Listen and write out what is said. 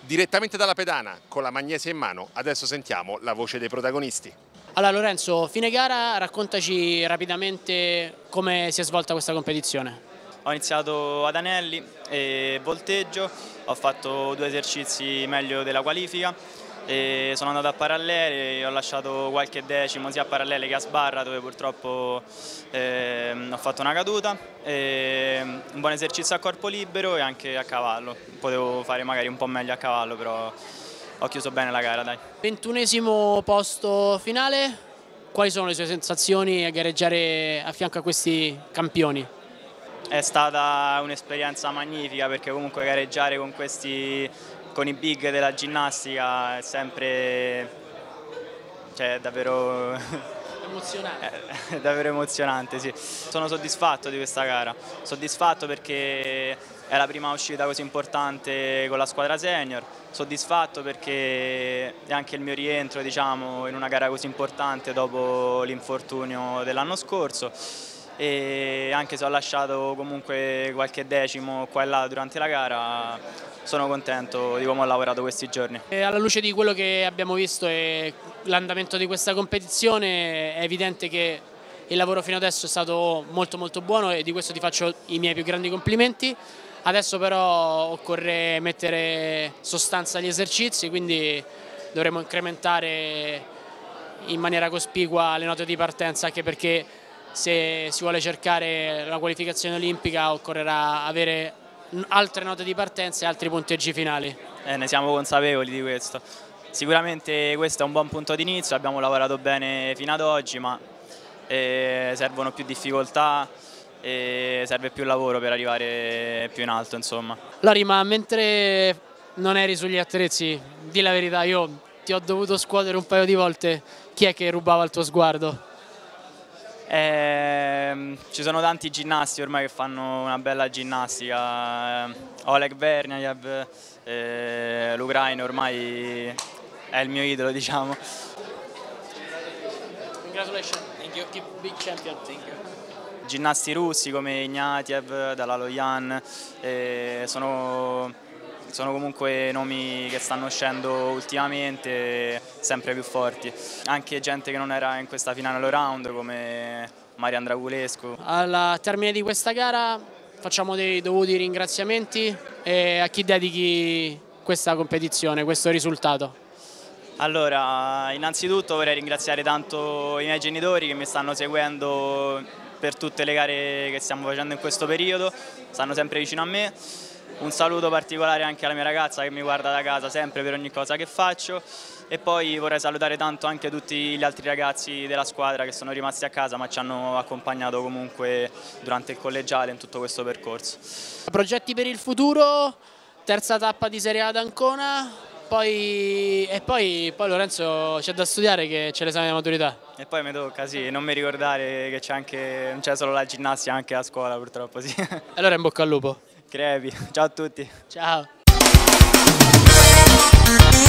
Direttamente dalla pedana, con la magnesia in mano, adesso sentiamo la voce dei protagonisti. Allora Lorenzo, fine gara, raccontaci rapidamente come si è svolta questa competizione. Ho iniziato ad anelli e volteggio, ho fatto 2 esercizi meglio della qualifica e sono andato a parallele, ho lasciato qualche decimo sia a parallele che a sbarra dove purtroppo ho fatto una caduta, un buon esercizio a corpo libero e anche a cavallo, potevo fare magari un po' meglio a cavallo però ho chiuso bene la gara, dai. 21esimo posto finale, quali sono le sue sensazioni a gareggiare a fianco a questi campioni? È stata un'esperienza magnifica perché comunque gareggiare con i big della ginnastica è sempre, cioè, davvero Emozionante. è davvero emozionante, sì. Sono soddisfatto di questa gara, soddisfatto perché è la prima uscita così importante con la squadra senior, soddisfatto perché è anche il mio rientro, diciamo, in una gara così importante dopo l'infortunio dell'anno scorso. E anche se ho lasciato comunque qualche decimo qua e là durante la gara, sono contento di come ho lavorato questi giorni. E alla luce di quello che abbiamo visto e l'andamento di questa competizione è evidente che il lavoro fino adesso è stato molto buono e di questo ti faccio i miei più grandi complimenti. Adesso però occorre mettere sostanza agli esercizi, quindi dovremo incrementare in maniera cospicua le note di partenza, anche perché se si vuole cercare la qualificazione olimpica occorrerà avere altre note di partenza e altri punteggi finali. Ne siamo consapevoli di questo. Sicuramente questo è un buon punto d'inizio, abbiamo lavorato bene fino ad oggi, ma servono più difficoltà e serve più lavoro per arrivare più in alto, insomma. Lori, ma mentre non eri sugli attrezzi, di la verità, io ti ho dovuto scuotere un paio di volte, chi è che rubava il tuo sguardo? Ci sono tanti ginnasti ormai che fanno una bella ginnastica, Oleg Verniajev, l'Ucraina ormai è il mio idolo, diciamo. Congratulations, thank you, keep big champion. Thank you. Ginnasti russi come Ignatiev, Dalaloyan, sono comunque nomi che stanno uscendo ultimamente sempre più forti. Anche gente che non era in questa finale all round come Marian Dragulescu. Al termine di questa gara facciamo dei dovuti ringraziamenti e a chi dedichi questa competizione, questo risultato? Allora, innanzitutto vorrei ringraziare tanto i miei genitori che mi stanno seguendo per tutte le gare che stiamo facendo in questo periodo, stanno sempre vicino a me. Un saluto particolare anche alla mia ragazza che mi guarda da casa sempre per ogni cosa che faccio e poi vorrei salutare tanto anche tutti gli altri ragazzi della squadra che sono rimasti a casa ma ci hanno accompagnato comunque durante il collegiale in tutto questo percorso. Progetti per il futuro, terza tappa di Serie A ad Ancona, poi Lorenzo c'è da studiare che c'è l'esame di maturità. E poi mi tocca, sì, non mi ricordare che non c'è solo la ginnastica, anche a scuola purtroppo, sì. Allora in bocca al lupo. Crepi, ciao a tutti. Ciao.